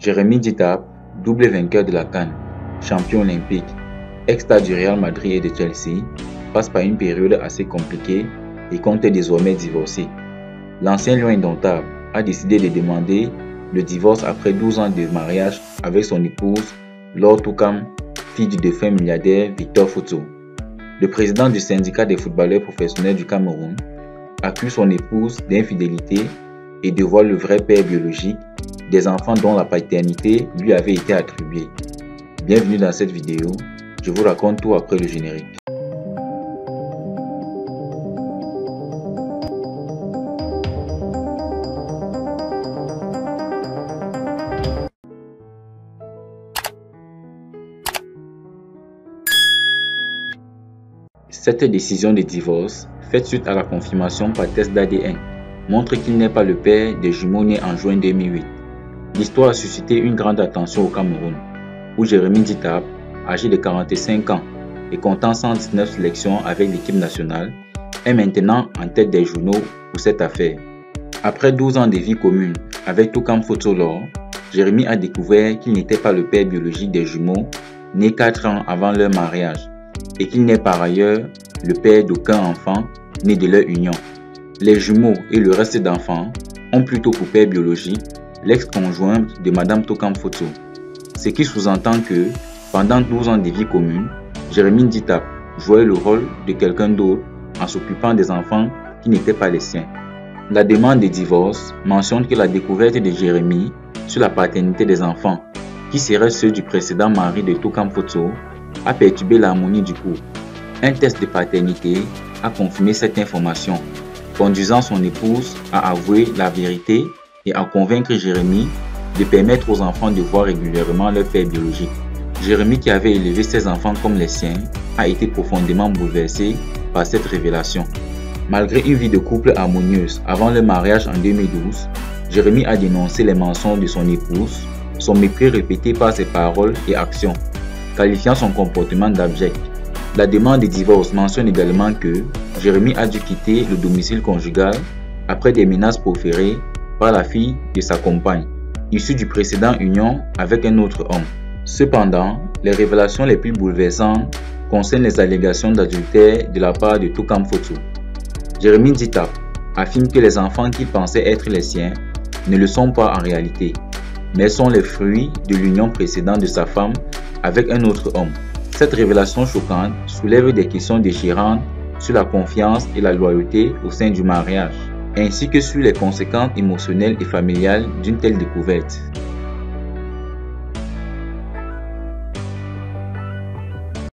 Jérémy Djitap, double vainqueur de la CAN, champion olympique, ex-star du Real Madrid et de Chelsea, passe par une période assez compliquée et compte désormais divorcer. L'ancien lion indomptable a décidé de demander le divorce après 12 ans de mariage avec son épouse Laure Toukam, fille du défunt milliardaire Victor Foto. Le président du syndicat des footballeurs professionnels du Cameroun accuse son épouse d'infidélité et de voir le vrai père biologique des enfants dont la paternité lui avait été attribuée. Bienvenue dans cette vidéo, je vous raconte tout après le générique. Cette décision de divorce, faite suite à la confirmation par test d'ADN, montre qu'il n'est pas le père des jumeaux nés en juin 2008. L'histoire a suscité une grande attention au Cameroun, où Jérémy Djitap, âgé de 45 ans et comptant 119 sélections avec l'équipe nationale, est maintenant en tête des journaux pour cette affaire. Après 12 ans de vie commune avec Toukam Foto Laure, Jérémy a découvert qu'il n'était pas le père biologique des jumeaux nés 4 ans avant leur mariage et qu'il n'est par ailleurs le père d'aucun enfant né de leur union. Les jumeaux et le reste d'enfants ont plutôt pour père biologique l'ex-conjoint de Madame Toukam Foto, ce qui sous-entend que pendant 12 ans de vie commune, Jérémy Djitap jouait le rôle de quelqu'un d'autre en s'occupant des enfants qui n'étaient pas les siens. La demande de divorce mentionne que la découverte de Jérémy sur la paternité des enfants, qui serait ceux du précédent mari de Toukam Foto, a perturbé l'harmonie du couple. Un test de paternité a confirmé cette information, conduisant son épouse à avouer la vérité et à convaincre Jérémy de permettre aux enfants de voir régulièrement leur père biologique. Jérémy, qui avait élevé ses enfants comme les siens, a été profondément bouleversé par cette révélation. Malgré une vie de couple harmonieuse avant le mariage en 2012, Jérémy a dénoncé les mensonges de son épouse, son mépris répété par ses paroles et actions, qualifiant son comportement d'abject. La demande de divorce mentionne également que Jérémy a dû quitter le domicile conjugal après des menaces proférées par la fille de sa compagne, issue du précédent union avec un autre homme. Cependant, les révélations les plus bouleversantes concernent les allégations d'adultère de la part de Toukam Foto. Jérémy Djitap affirme que les enfants qu'il pensait être les siens ne le sont pas en réalité, mais sont les fruits de l'union précédente de sa femme avec un autre homme. Cette révélation choquante soulève des questions déchirantes sur la confiance et la loyauté au sein du mariage, ainsi que sur les conséquences émotionnelles et familiales d'une telle découverte.